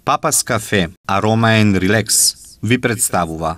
Papa's Cafe Aroma and Relax ви представува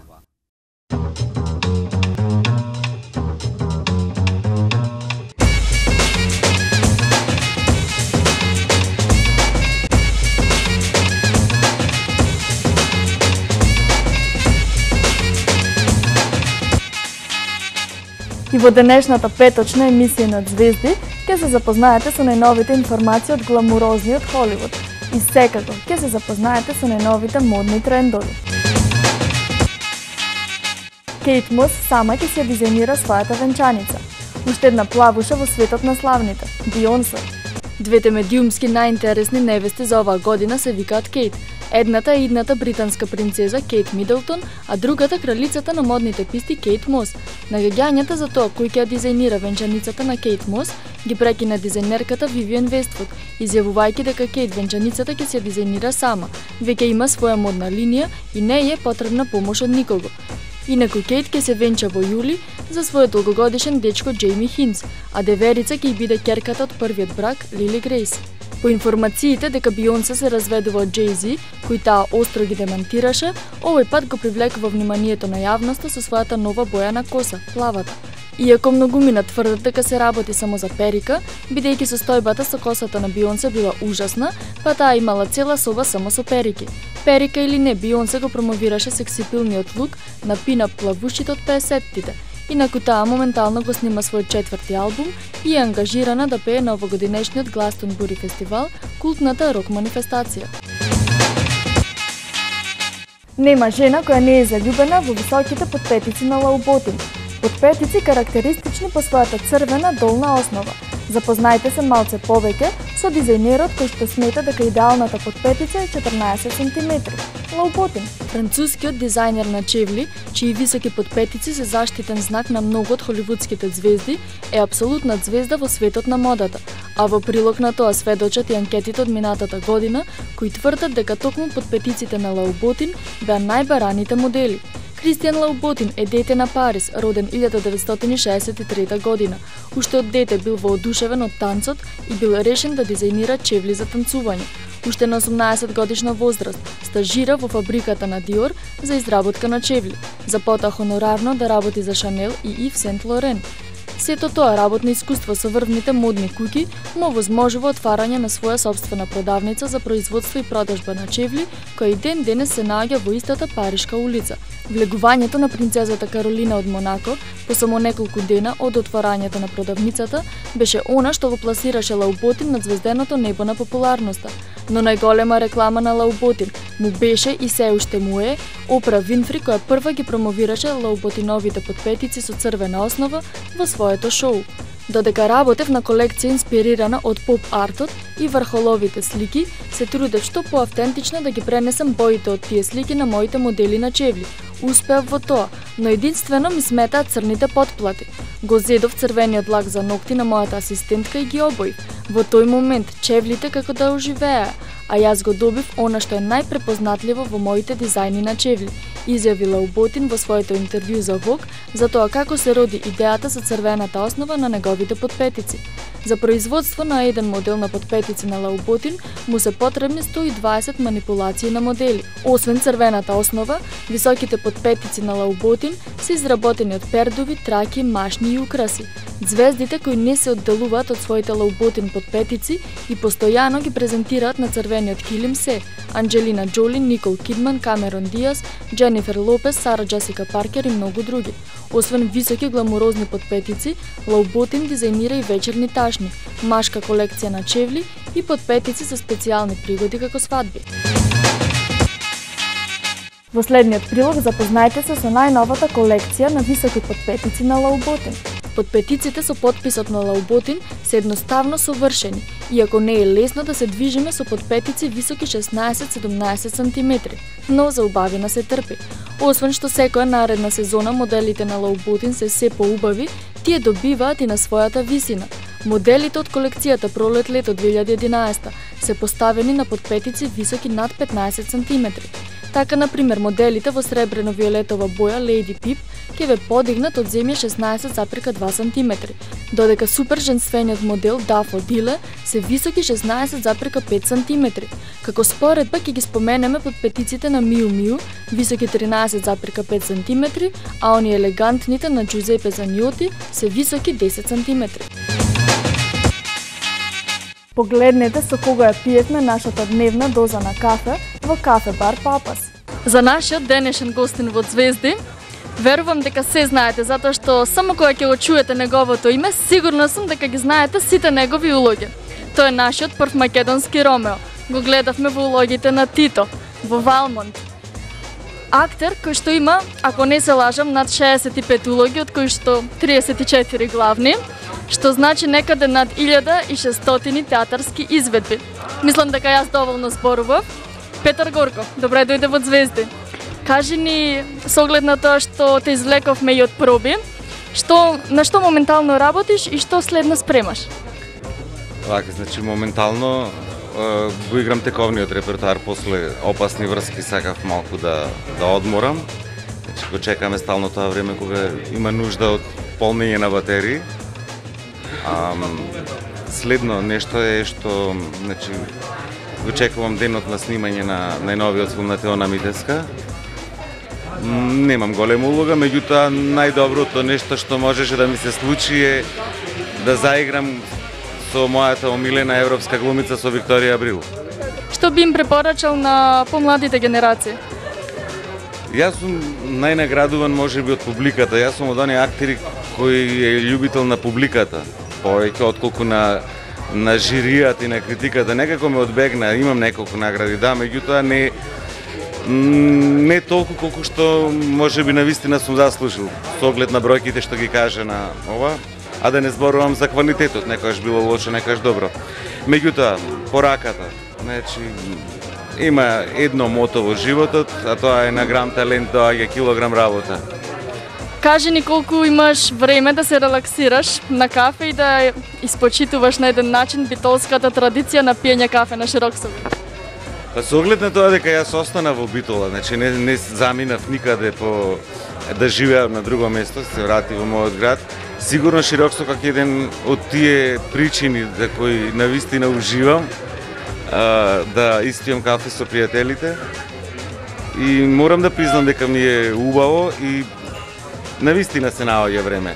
И во денешната петочна емисија на Звезди ќе се запознаете со најновите информации од гламурозниот Холивуд и секако ќе се запознаете со најновите модни трендови. Кейт Мос сама ќе се дизајнира својата венчаница. Уште една плавуша во светот на славните – Бионсе. Двете медиумски најинтересни невести за оваа година се викаат Кейт. Едната е идната британска принцеза Кейт Мидлтон, а другата кралицата на модните писти Кейт Мос. Нагаѓањата за тоа кој ќе ја дизајнира венчаницата на Кейт Мос ги прекина дизајнерката Вивиан Вествуд, изјавувајќи дека Кейт венчаницата ќе се дизајнира сама, веќе има своја модна линија и не е потребна помош од никого. Инаку Кейт ќе се венча во јули за својот долгогодишен дечко Џејми Хинц, а деверица ќе биде ќерката од првиот брак Лили Грейс. По информациите дека Бионсе се разведува од Џей-Зи, кој таа остро ги демантираше, овој пат го привлекува вниманието на јавноста со својата нова боја на коса, плавата. Иако многумина тврдат дека се работи само за перика, бидејќи состојбата со косата на Бионсе била ужасна, па таа имала цела соба само со перики. Перика или не, Бионсе го промовираше сексипилниот лук на пинап плавушите од 50-тите. Инаку таа моментално го снима својот 4-ти албум и е ангажирана да пее на овогодинешниот Гластонбури фестивал, култната рок манифестација. Нема жена која не е заљубена во високите подпетици на Лауботин. Подпетици карактеристични по својата црвена долна основа. Запознајте се малце повеќе со дизајнерот кој што смета дека идеалната подпетица е 14 см. Лауботин, францускиот дизајнер на чевли, чии високи подпетици се заштитен знак на многу од холивудските звезди, е апсолутна звезда во светот на модата, а во прилог на тоа сведочат и анкетите од минатата година, кои тврдат дека токму подпетиците на Лауботин беа најбараните модели. Кристијан Лауботин е дете на Париз, роден 1963 година. Уште од дете бил воодушевен од танцот и бил решен да дизајнира чевли за танцување. Уште на 18 годишна возраст стажира во фабриката на Диор за изработка на чевли, за потоа хонорарно да работи за Шанел и Ив Сент Лорен. Сето тоа работно искуство со врвните модни куќи му возможува отварање на своја собствена продавница за производство и продажба на чевли, која и ден денес се наоѓа во истата паришка улица. Влегувањето на принцезата Каролина од Монако по само неколку дена од отворањето на продавницата беше она што го пласираше Лауботин над звезденото небо на популарноста. Но најголема реклама на Лауботин му беше и се уште му е Опра Винфри, која прва ги промовираше Лауботиновите подпетици со црвена основа во своето шоу. Додека работев на колекција инспирирана од поп-артот и врхоловите слики, се трудев што поавтентично да ги пренесам боите од тие слики на моите модели на чевли. Успеав во тоа, но единствено ми сметаат црните потплати. Го зедов црвениот лак за ногти на мојата асистентка и ги обоив. Во тој момент чевлите како да оживеа, а јас го добив она што е најпрепознатливо во моите дизајни на чевли, изјави Лауботин во своето интервју за Vogue за тоа како се роди идејата за црвената основа на неговите подпетици. За производство на еден модел на подпетици на Лауботин му се потребни 120 манипулации на модели. Освен црвената основа, високите подпетици на Лауботин се изработени од пердови, траки, машни и украси. Звездите кои не се одделуваат од своите Лауботин подпетици и постојано ги презентираат на црвениот килим се Анџелина Џоли, Никол Кидман, Камерон Диас, Џенифер Лопес, Сара Џесика Паркер и многу други. Освен високи гламурозни подпетици, Лауботин дизајнира и вечерни ташни, машка колекција на чевли и подпетици за специјални пригоди како свадби. Во следниот прилог запознајте се со најновата колекција на високи подпетици на Лауботин. Подпетиците со подписот на Лауботин се едноставно совршени, иако не е лесно да се движиме со подпетици високи 16-17 см, но за убавина се трпи. Освен што секоја наредна сезона моделите на Лауботин се поубави, тие добиваат и на својата висина. Моделите од колекцијата пролет-лето 2011 се поставени на подпетици високи над 15 см. Така, например, моделите во сребрено-виолетова боја Lady Pip ќе ве подигнат од земја 16,2 см, додека супер женствениот модел Дафо Диле се високи 16,5 см. Како споредба ќе ги споменеме под петиците на Миу Миу, високи 13,5 см, а они елегантните на Джузепе Заньоти се високи 10 см. Погледнете со кога ја пиевме нашата дневна доза на кафе во кафе бар Папас. За нашиот денешен гостин во Звезди, верувам дека се знаете, затоа што само кога ќе го чуете неговото име, сигурна сум дека ги знаете сите негови улоги. Тој е нашиот прв македонски Ромео. Го гледавме во улогите на Тито, во Валмонт. Актер кој што има, ако не се лажам, над 65 улоги, од кои што 34 главни, што значи некаде над 1600 театарски изведби. Мислам дека јас доволно зборував. Петар Горков, добре дојде во Звезди. Кажи ни, со оглед на тоа што те извлековме и од проби, на што моментално работиш и што следно спремаш? Вака, значи моментално го играм тековниот репертоар, после Опасни врски сакав малку да одморам. Значи го чекаме стално тоа време кога има нужда од полнење на батерии. Следно нешто е што, значи, го чекувам денот на снимање на најновиот филм на Теона Митеска. Немам голема улога, меѓутоа најдоброто нешто што можеше да ми се случи е да заиграм со мојата омилена европска глумица, со Викторија Абрил. Што би им препорачал на помладите генерации? Јас сум најнаградуван можеби од публиката. Јас сум од оние актери кој е љубител на публиката, повеќе отколку на жиријата и на критиката. Некако ме одбегна, имам неколку награди, да, меѓутоа не толку колку што можеби навистина сум заслужил, со оглед на бројките што ги каже на ова, а да не зборувам за квалитетот, некојаш било лошо, некојаш добро. Меѓутоа, пораката, значи, има едно мото во животот, а тоа е на грам талент доаѓа килограм работа. Кажи ни колку имаш време да се релаксираш на кафе и да испочитуваш на еден начин битолската традиција на пиење кафе на Широксови. Па со оглед на тоа дека јас остана во Битола, значи не заминав никаде да живеам на друго место, се врати во мојот град, сигурно Широксока е еден од тие причини за кои навистина уживам да испијам кафе со пријателите и морам да признам дека ми е убаво и навистина се наоѓа време.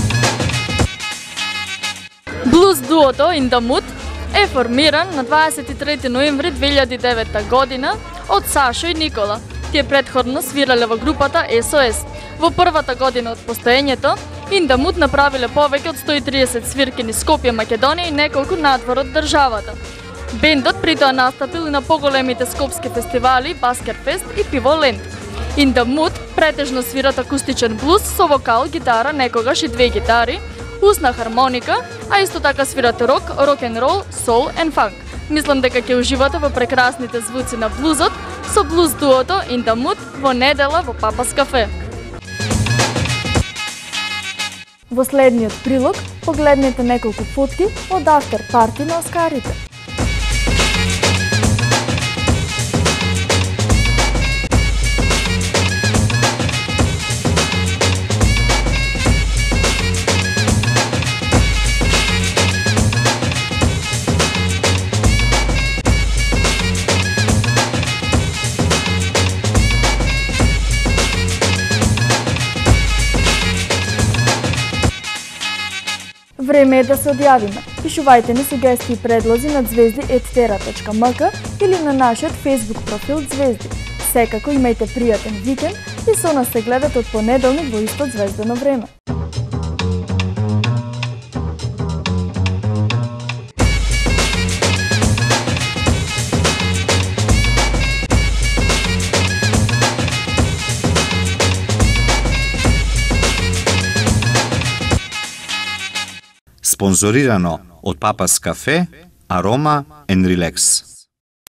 Блуз дуото In The Mood е формиран на 23 ноември 2009 година од Сашо и Никола. Тие претходно свирале во групата SOS. Во првата година од постоењето, In The Mood направиле повеќе од 130 свирки низ Скопје, Македонија и неколку надвор од државата. Бендот притоа настапил и на поголемите скопски фестивали Баскерфест и Пиволенд. In The Mood претежно свират акустичен блуз со вокал, гитара, некогаш и две гитари, усна хармоника, а исто така свират рок, рок-н-рол, сол and фанк. Мислам дека ќе уживате во прекрасните звуци на блузот со блуз дуото In The Mood во недела во Папас кафе. Во следниот прилог погледнете неколку фотки од афтер парти на Оскарите. Време е да се одјавиме. Пишувајте ни сугестии и предлози на звезди@tera.mk или на нашиот Facebook профил Звезди. Секако имајте пријатен викенд и со нас се гледате од понеделник во исто звездено време. Спонзорирано од Папас кафе, Арома and Relax.